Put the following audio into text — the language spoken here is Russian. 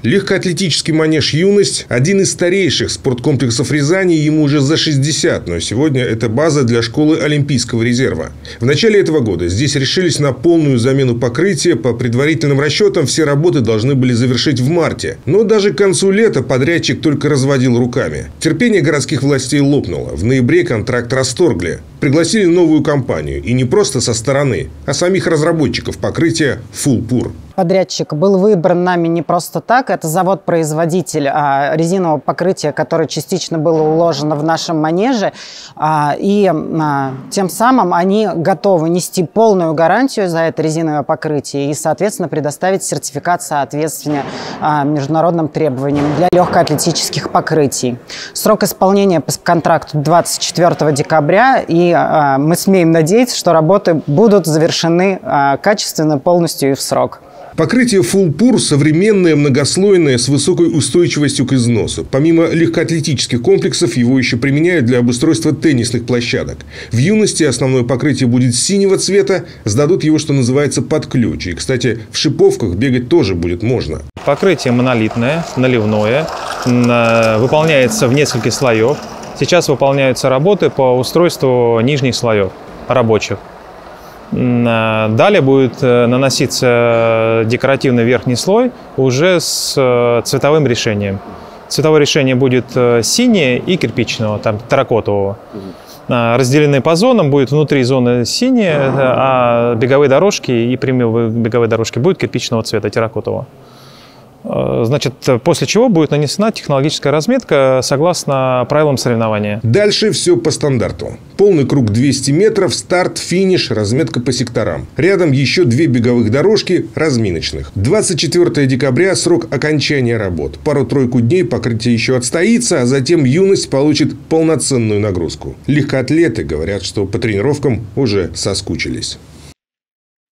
Легкоатлетический манеж «Юность» – один из старейших спорткомплексов Рязани, ему уже за 60, но сегодня это база для школы Олимпийского резерва. В начале этого года здесь решились на полную замену покрытия. По предварительным расчетам все работы должны были завершить в марте. Но даже к концу лета подрядчик только разводил руками. Терпение городских властей лопнуло. В ноябре контракт расторгли. Пригласили новую компанию. И не просто со стороны, а самих разработчиков покрытия «Фулпур». Подрядчик был выбран нами не просто так. Это завод-производитель резинового покрытия, которое частично было уложено в нашем манеже. И тем самым они готовы нести полную гарантию за это резиновое покрытие и, соответственно, предоставить сертификат соответствия международным требованиям для легкоатлетических покрытий. Срок исполнения по контракту 24 декабря. И мы смеем надеяться, что работы будут завершены качественно, полностью и в срок. Покрытие «Фулпур» современное, многослойное, с высокой устойчивостью к износу. Помимо легкоатлетических комплексов, его еще применяют для обустройства теннисных площадок. В «Юности» основное покрытие будет синего цвета, сдадут его, что называется, под ключ. И, кстати, в шиповках бегать тоже будет можно. Покрытие монолитное, наливное, выполняется в нескольких слоев. Сейчас выполняются работы по устройству нижних слоев рабочих. Далее будет наноситься декоративный верхний слой уже с цветовым решением. Цветовое решение будет синее и кирпичного, там, терракотового. Разделены по зонам, будет внутри зоны синие, а беговые дорожки и прямые беговые дорожки будут кирпичного цвета, терракотового. Значит, после чего будет нанесена технологическая разметка согласно правилам соревнования. Дальше все по стандарту. Полный круг 200 метров, старт, финиш, разметка по секторам. Рядом еще 2 беговых дорожки разминочных. 24 декабря – срок окончания работ. Пару-тройку дней покрытие еще отстоится, а затем «Юность» получит полноценную нагрузку. Легкоатлеты говорят, что по тренировкам уже соскучились.